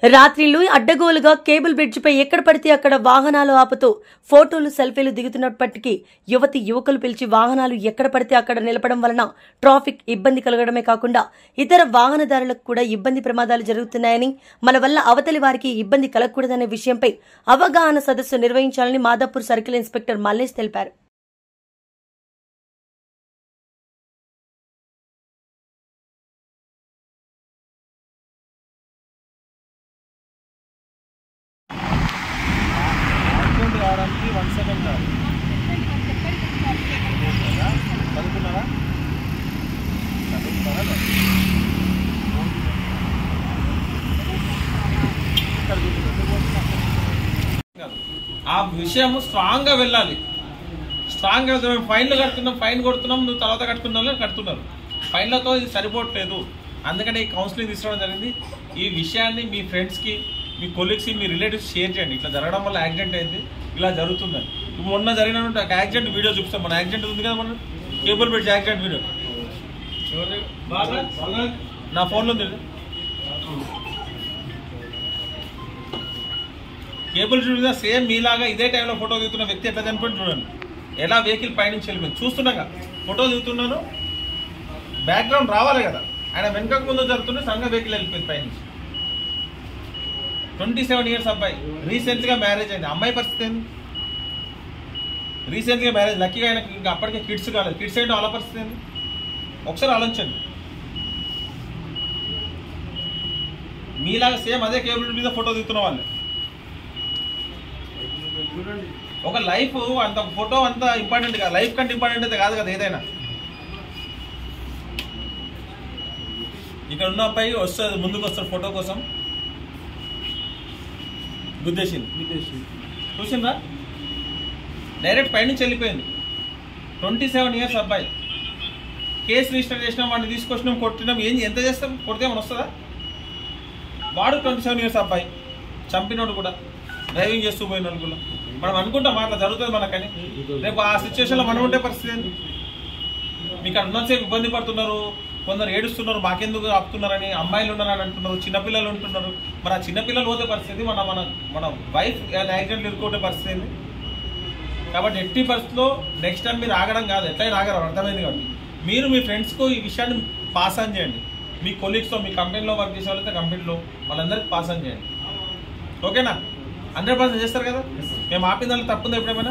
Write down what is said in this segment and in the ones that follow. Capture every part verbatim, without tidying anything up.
రాత్రిళ్ళు అడ్డగోలుగా కేబుల్ బ్రిడ్జిపై ఎక్కడ పడితే అక్కడ వాహనాలు ఆపుతూ ఫోటోలు సెల్ఫీలు దిగుతున్నప్పటికీ యువతి యువకులు పిలిచి వాహనాలు ఎక్కడ పడితే అక్కడ నిలపడం వలన ట్రాఫిక్ ఇబ్బంది కలగడమే కాకుండా ఇతర వాహనదారులకు కూడా ఇబ్బంది ప్రమాదాలు జరుగుతున్నాయని, మన వల్ల అవతలి వారికి ఇబ్బంది కలగకూడదనే విషయంపై అవగాహన సదస్సు నిర్వహించాలని మాదాపూర్ సర్కిల్ ఇన్స్పెక్టర్ మల్లేష్ తెలిపారు. రావడానికి వన్ సెకండ్ చదువుకున్నారా ఆ విషయం స్ట్రాంగ్ గా వెళ్ళాలి. స్ట్రాంగ్ గా మేము ఫైన్లు కడుతున్నాం, ఫైన్ కొడుతున్నాం, నువ్వు తర్వాత కట్టుకున్న కడుతున్నారు. ఫైన్లతో ఇది సరిపోవట్లేదు. అందుకని ఈ కౌన్సిలింగ్ తీసుకోవడం జరిగింది. ఈ విషయాన్ని మీ ఫ్రెండ్స్కి, మీ కొలీగ్స్కి, మీ రిలేటివ్స్ షేర్ చేయండి. ఇట్లా జరగడం వల్ల యాక్సిడెంట్ అయింది, ఇలా జరుగుతుందని. మొన్న జరిగిన యాక్సిడెంట్ వీడియో చూపిస్తాం. మన యాక్సిడెంట్ ఉంది కదా, మన కేబుల్ బ్రిడ్జ్ యాక్సిడెంట్ వీడియో నా ఫోన్లో ఉంది. కేబుల్ బ్రిడ్జ్ మీద సేమ్ మీలాగా ఇదే టైంలో ఫోటో దిగుతున్న వ్యక్తి ఎట్లా చనిపోయింది చూడండి. ఎలా వెహికల్ పైనుంచి వెళ్ళిపోయింది చూస్తున్నాగా. ఫోటో దిగుతున్నాను, బ్యాక్గ్రౌండ్ రావాలి కదా. ఆయన వెనకకు ముందు జరుగుతుంటే సడన్గా వెహికల్ వెళ్ళిపోయింది పైనుంచి. ట్వంటీ సెవెన్ ఇయర్స్ అబ్బాయి, రీసెంట్గా మ్యారేజ్ అయింది. అమ్మాయి పరిస్థితి ఏంది? రీసెంట్గా మ్యారేజ్, లక్కీగా ఆయనకి ఇంకా అప్పటికే కిడ్స్ కాలేదు. కిడ్స్ ఏంటో వాళ్ళ పరిస్థితి ఏంది? ఒకసారి ఆలోచించండి. మీలాగా సేమ్ అదే కేబుల్ మీద ఫోటో దిగుతున్న వాళ్ళు. ఒక లైఫ్ అంత ఫోటో అంత ఇంపార్టెంట్ కాదు, లైఫ్ కంటే ఇంపార్టెంట్ అయితే కాదు కదా ఏదైనా. ఇక్కడ ఉన్న అబ్బాయి వస్తుంది, ముందుకు వస్తాడు ఫోటో కోసం. గుద్దేసింది, చూసిందా? డైరెక్ట్ పైనుంచి వెళ్ళిపోయింది. ట్వంటీ సెవెన్ ఇయర్స్ అబ్బాయి. కేసు రిజిస్టర్ చేసినాం, వాడిని తీసుకొచ్చినాం, కొట్టినాం. ఏం ఎంత చేస్తాం? కొడితే ఏమైనా వస్తుందా? వాడు ట్వంటీ సెవెన్ ఇయర్స్ అబ్బాయి, చంపినోడు కూడా, డ్రైవింగ్ చేస్తూ పోయినోడు కూడా. మనం అనుకుంటాం అట్లా జరుగుతుంది మనకని. రేపు ఆ సిచ్యువేషన్లో మనం ఉండే పరిస్థితి ఏంటి? మీకు అన్నసేపు ఇబ్బంది పడుతున్నారు, కొందరు ఏడుస్తున్నారు, మాకెందుకు ఆపుతున్నారని. అమ్మాయిలు ఉన్నారని అంటున్నారు, చిన్నపిల్లలు ఉంటున్నారు. మరి ఆ చిన్నపిల్లలు పోతే పరిస్థితి, మన మన మన వైఫ్ యాక్సిడెంట్లు ఎదుర్కొనే పరిస్థితి ఏంది? కాబట్టి ఎట్టి పరిస్థితిలో నెక్స్ట్ టైం మీరు ఆగడం కాదు, ఎట్లయినా ఆగడం అర్థమైంది. కాబట్టి మీరు మీ ఫ్రెండ్స్కు ఈ విషయాన్ని పాస్ ఆన్ చేయండి. మీ కొలీగ్స్తో, మీ కంపెనీలో వర్క్ చేసే వాళ్ళైతే కంపెనీలో వాళ్ళందరికీ పాస్ ఆన్ చేయండి. ఓకేనా? హండ్రెడ్ పర్సెంట్ చేస్తారు కదా. మేము ఆపిన దాంట్లో తప్పుందా ఎప్పుడేమైనా?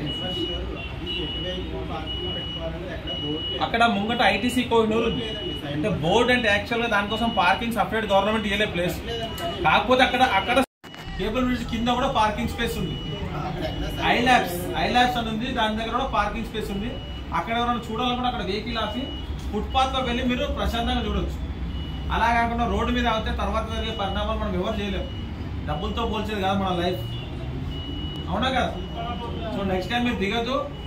అక్కడ ముంగట ఐటీసీ కోహినూర్ ఉంది. అంటే బోర్డు అంటే యాక్చువల్గా దానికోసం పార్కింగ్ సపరేట్ గవర్నమెంట్ ఇవ్వలే ప్లేస్. కాకపోతే అక్కడ అక్కడ కేబుల్ బ్రిడ్జ్ కింద కూడా పార్కింగ్ స్పేస్ ఉంది. ఐ ల్యాబ్స్ ఐ ల్యాబ్స్ అని ఉంది, దాని దగ్గర కూడా పార్కింగ్ స్పేస్ ఉంది. అక్కడ ఎవరైనా చూడాలనుకుంటే అక్కడ వెహికల్ ఆపి ఫుట్పాత్లో వెళ్ళి మీరు ప్రశాంతంగా చూడవచ్చు. అలా కాకుండా రోడ్డు మీద ఆగితే తర్వాత జరిగే పరిణామాలు మనం ఎవరు చేయలేము. డబ్బులతో పోల్చేది కాదు మన లైఫ్, అవునా కదా? సో నెక్స్ట్ టైం మీరు దిగదు.